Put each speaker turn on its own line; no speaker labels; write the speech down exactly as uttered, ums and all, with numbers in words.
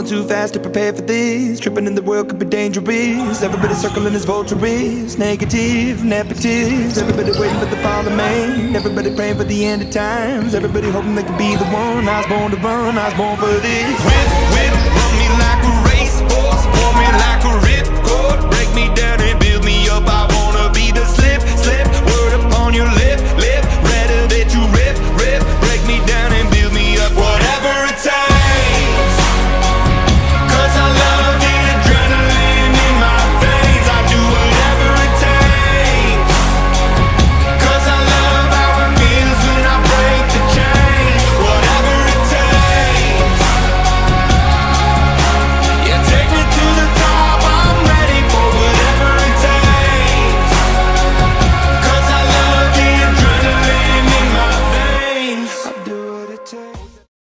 Falling too fast to prepare for this. Tripping in the world could be dangerous. Everybody circling as vultures. Negative, negatives. Everybody waiting for the fall of man. Everybody praying for the end of times. Everybody hoping they could be the one. I was born to run, I was born for this. Whip, whip, run me